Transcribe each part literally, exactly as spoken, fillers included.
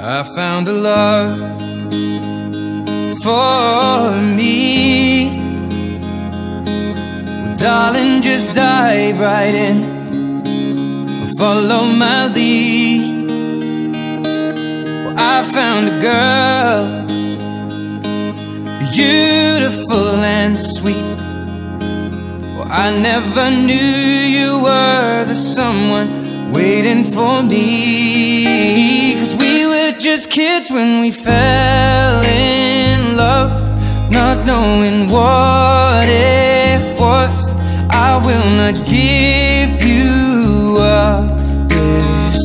I found a love for me. Well, darling, just dive right in, follow my lead. Well, I found a girl, beautiful and sweet. Well, I never knew you were the someone waiting for me. 'Cause we were just kids when we fell in love, not knowing what it was. I will not give you up this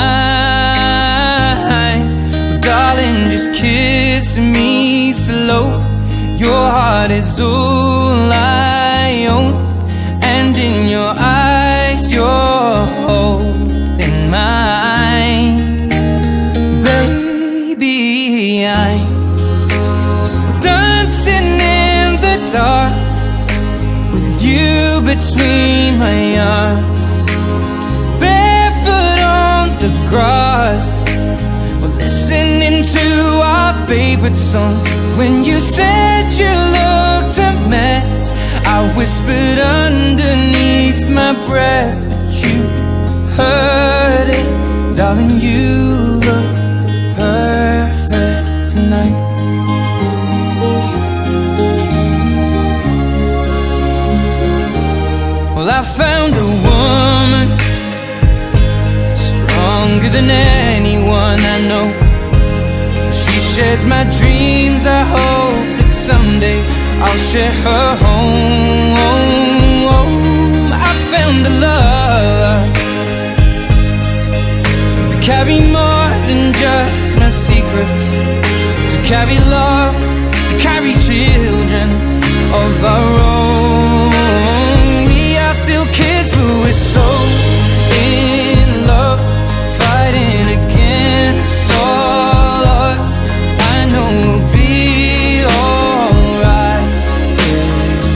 time. Darling, just kiss me slow. Your heart is all I own, and in your eyes you're holding mine. Baby, I'm dancing in the dark with you between my arms, barefoot on the grass. We're listening to our favorite song. When you said you looked a mess, I whispered underneath my breath, but you heard it. Darling, you look perfect tonight. Well, I found a woman stronger than anyone I know. She shares my dreams. I hope that someday I'll share her home. I found a love to carry more than just my secrets, to carry love, to carry children of our own. We are still kids, but we're so in love, fighting against all odds. I know we'll be alright this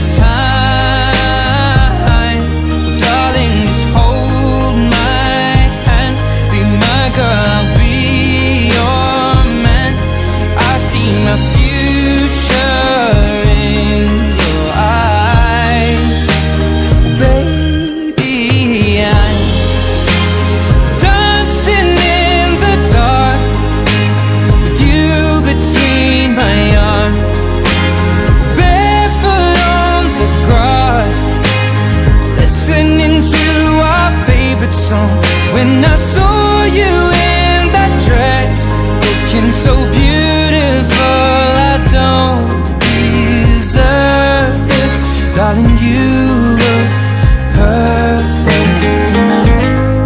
time. Darling, just hold my hand, be my girl, I'll be your man. I see my future in your eyes. Baby, I'm dancing in the dark with you between my arms, barefoot on the grass, listening to our favorite song. When I saw you in that dress, looking so beautiful, I don't deserve this. Darling, you look perfect tonight.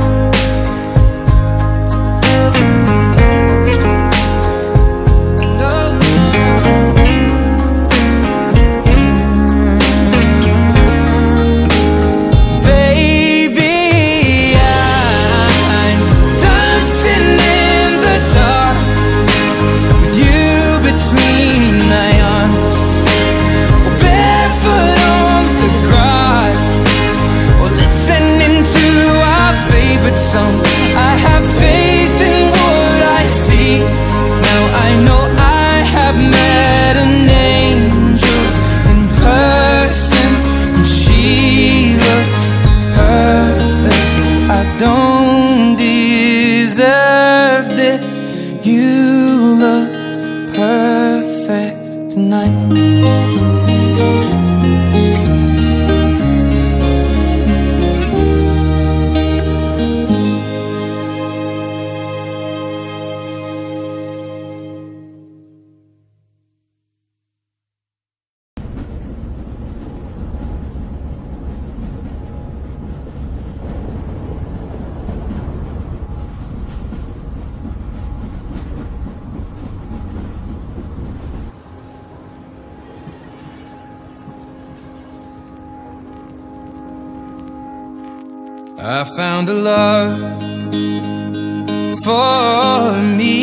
Baby, I'm dancing in the dark with you between my arms, barefoot on the grass, or listening to our favorite song. I have faith in what I see. Now I know I have met an angel in person, and she looks perfect. I don't deserve this. You look perfect tonight. I found a love for me.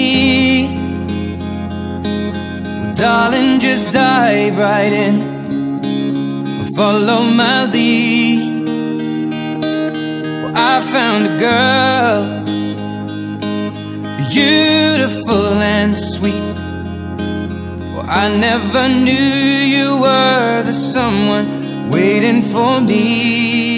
Well, darling, just dive right in, follow my lead. Well, I found a girl, beautiful and sweet. Well, I never knew you were the someone waiting for me.